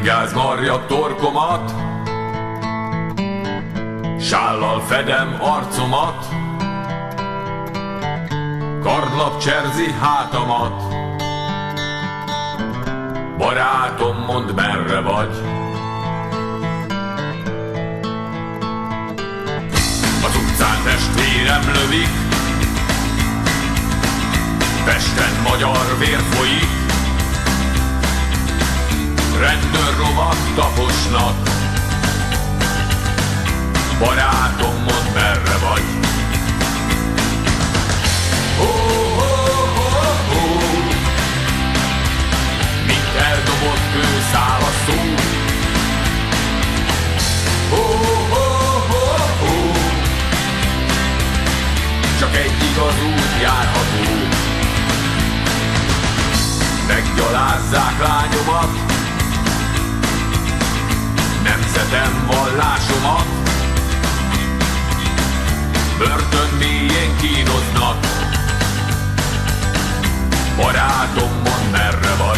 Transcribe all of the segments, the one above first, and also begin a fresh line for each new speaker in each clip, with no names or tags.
Gázmarja torkomat, sállal fedem arcomat, kardlap cserzi hátamat. Barátom, mondd, merre vagy? Az utcán testvérem lövik, Pesten magyar vér folyik, rendőrlovak taposnak. Barátom, mondd, merre vagy? Mint eldobott kőszál a szó. Csak egy igaz út járható. Meggyalázzák lányomat, nemzetem, vallásomat, börtön mélyén kínoznak. Barátom, mondd, merre vagy?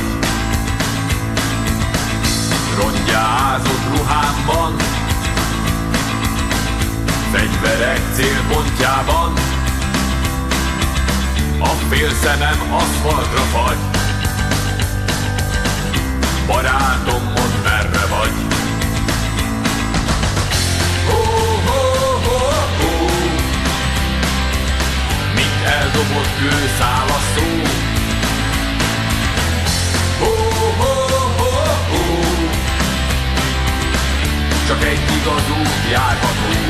Rongyázott ruhámban, fegyverek célpontjában, a félszemem aszfaltra fagy. Barátom, mondd, merre vagy? Mint eldobott kőszál a szó. Csak egy igaz út járható.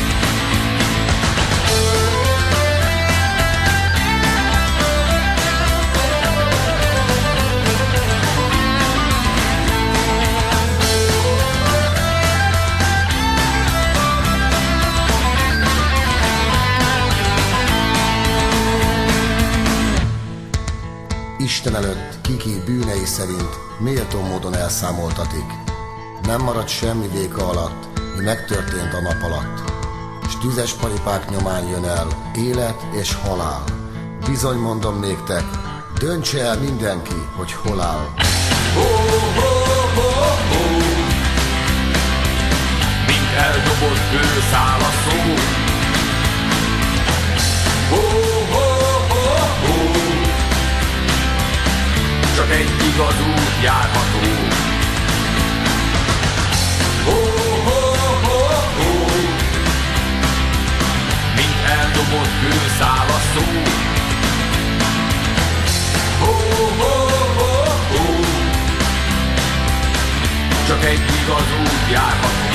Isten előtt Kiki bűnei szerint méltó módon elszámoltatik. Nem maradt semmi véka alatt, mi megtörtént a nap alatt. S tüzes paripák nyomán jön el élet és halál. Bizony, mondom néktek, döntse el mindenki, hogy hol áll.
Mint eldobott kőszál a szó. Csak egy igaz út járható. Mint eldobott kőszál a szó. Csak egy igaz út járható.